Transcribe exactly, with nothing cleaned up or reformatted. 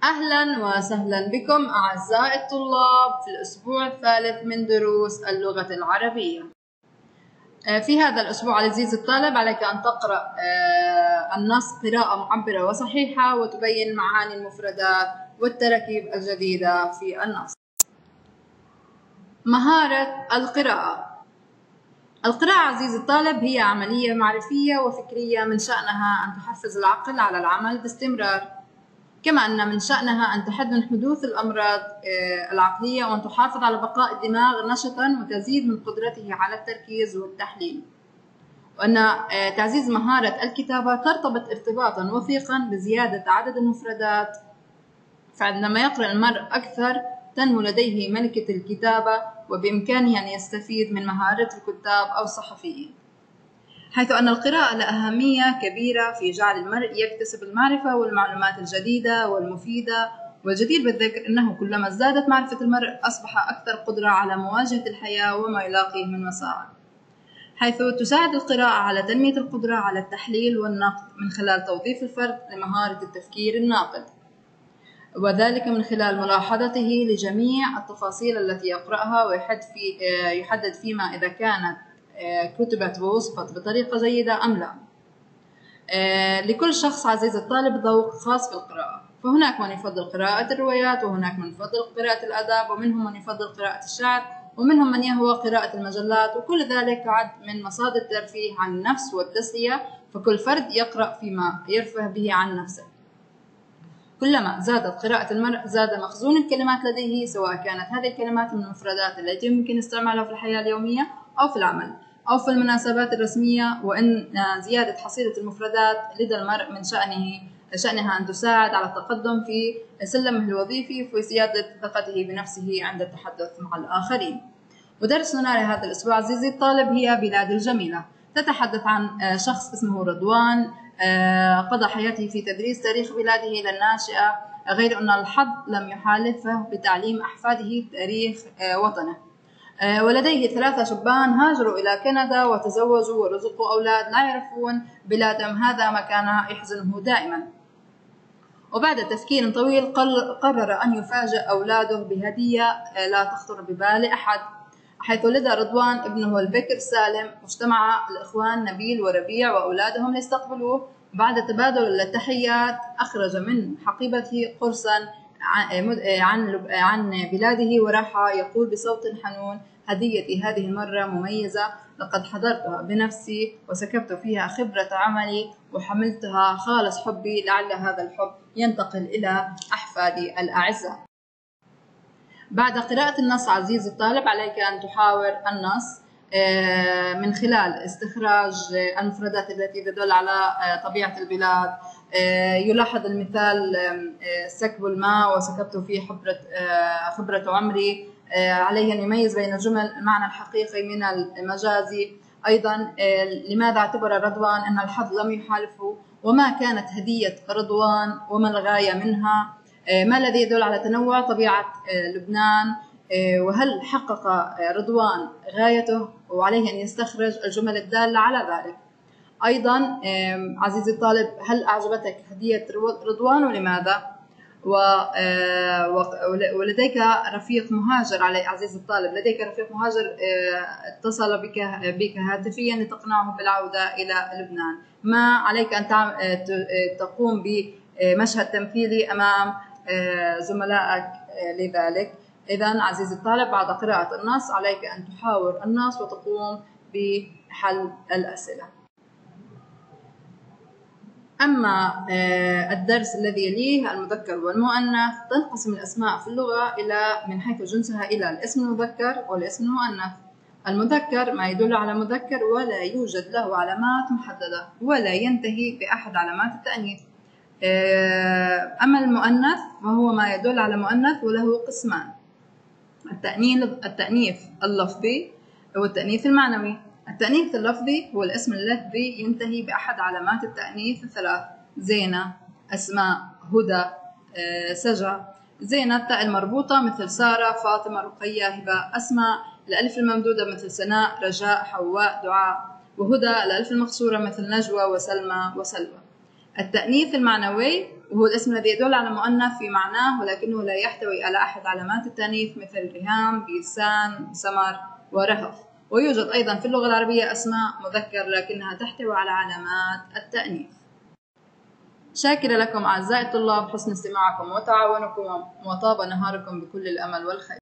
أهلا وسهلا بكم أعزائي الطلاب في الأسبوع الثالث من دروس اللغة العربية. في هذا الأسبوع عزيزي الطالب عليك أن تقرأ النص قراءة معبرة وصحيحة وتبين معاني المفردات والتراكيب الجديدة في النص. مهارة القراءة. القراءة عزيزي الطالب هي عملية معرفية وفكرية من شأنها أن تحفز العقل على العمل باستمرار، كما أن من شأنها أن تحد من حدوث الأمراض العقلية وأن تحافظ على بقاء الدماغ نشطا وتزيد من قدرته على التركيز والتحليل، وأن تعزيز مهارة الكتابة ترتبط ارتباطا وثيقا بزيادة عدد المفردات، فعندما يقرأ المرء أكثر تنمو لديه ملكة الكتابة وبإمكانه أن يستفيد من مهارة الكتاب أو الصحفيين، حيث أن القراءة لها أهمية كبيرة في جعل المرء يكتسب المعرفة والمعلومات الجديدة والمفيدة. والجدير بالذكر أنه كلما ازدادت معرفة المرء أصبح أكثر قدرة على مواجهة الحياة وما يلاقيه من مصاعب، حيث تساعد القراءة على تنمية القدرة على التحليل والنقد من خلال توظيف الفرد لمهارة التفكير الناقد، وذلك من خلال ملاحظته لجميع التفاصيل التي يقرأها ويحدد في يحدد فيما إذا كانت كتبت ووصفت بطريقة جيدة أم لا. لكل شخص عزيز الطالب ذوق خاص في القراءة، فهناك من يفضل قراءة الروايات، وهناك من يفضل قراءة الآداب، ومنهم من يفضل قراءة الشعر، ومنهم من يهوى قراءة المجلات، وكل ذلك يعد من مصادر الترفيه عن النفس والتسلية، فكل فرد يقرأ فيما يرفه به عن نفسه. كلما زادت قراءة المرء زاد مخزون الكلمات لديه، سواء كانت هذه الكلمات من المفردات التي يمكن استعمالها في الحياة اليومية أو في العمل أو في المناسبات الرسمية، وإن زيادة حصيلة المفردات لدى المرء من شأنه شأنها أن تساعد على التقدم في سلمه الوظيفي وفي زيادة ثقته بنفسه عند التحدث مع الآخرين. ودرسنا لهذا الأسبوع عزيزي الطالب هي بلاد الجميلة، تتحدث عن شخص اسمه رضوان قضى حياته في تدريس تاريخ بلاده للناشئة، غير أن الحظ لم يحالفه بتعليم أحفاده تاريخ وطنه. ولديه ثلاثة شبان هاجروا إلى كندا وتزوجوا ورزقوا أولاد لا يعرفون بلادهم، هذا ما كان يحزنه دائما. وبعد تفكير طويل قرر أن يفاجئ أولاده بهدية لا تخطر ببال أحد، حيث لدى رضوان ابنه البكر سالم. واجتمع الإخوان نبيل وربيع وأولادهم ليستقبلوه. بعد تبادل التحيات أخرج من حقيبته قرصا عن عن بلاده وراح يقول بصوت حنون: هديتي هذه المرة مميزة، لقد حضرتها بنفسي وسكبت فيها خبرة عملي وحملتها خالص حبي، لعل هذا الحب ينتقل إلى أحفادي الأعزاء. بعد قراءة النص عزيزي الطالب عليك أن تحاور النص من خلال استخراج المفردات التي تدل على طبيعة البلاد. يلاحظ المثال: سكب الماء وسكبت فيه خبرة خبرة عمري. عليه أن يميز بين الجمل المعنى الحقيقي من المجازي. أيضا لماذا اعتبر رضوان أن الحظ لم يحالفه، وما كانت هدية رضوان وما الغاية منها، ما الذي يدل على تنوع طبيعة لبنان، وهل حقق رضوان غايته، وعليه أن يستخرج الجمل الدالة على ذلك. أيضا عزيزي الطالب، هل أعجبتك هدية رضوان ولماذا؟ ولديك رفيق مهاجر علي عزيزي الطالب، لديك رفيق مهاجر اتصل بك بك هاتفيا لتقنعه بالعودة إلى لبنان. ما عليك أن تقوم بمشهد تمثيلي أمام زملائك لذلك. إذن عزيزي الطالب، بعد قراءة النص عليك أن تحاور النص وتقوم بحل الأسئلة. أما الدرس الذي يليه المذكر والمؤنث، تنقسم الأسماء في اللغة إلى من حيث جنسها إلى الاسم المذكر والاسم المؤنث. المذكر ما يدل على مذكر ولا يوجد له علامات محددة ولا ينتهي بأحد علامات التأنيث. أما المؤنث وهو ما يدل على مؤنث وله قسمان: التأنيث اللفظي والتأنيث المعنوي. التأنيث اللفظي هو الاسم الذي ينتهي بأحد علامات التأنيث الثلاث: زينة، أسماء، هدى، سجع. زينة التاء المربوطة مثل سارة، فاطمة، رقية، هبة. أسماء الألف الممدودة مثل سناء، رجاء، حواء، دعاء. وهدى الألف المقصورة مثل نجوى وسلمى وسلوى. التأنيث المعنوي وهو الاسم الذي يدل على مؤنث في معناه ولكنه لا يحتوي على أحد علامات التأنيث مثل ريهام، بيسان، سمر ورهف. ويوجد أيضا في اللغة العربية أسماء مذكر لكنها تحتوي على علامات التأنيث. شاكرة لكم أعزائي الطلاب حسن استماعكم وتعاونكم، وطاب نهاركم بكل الأمل والخير.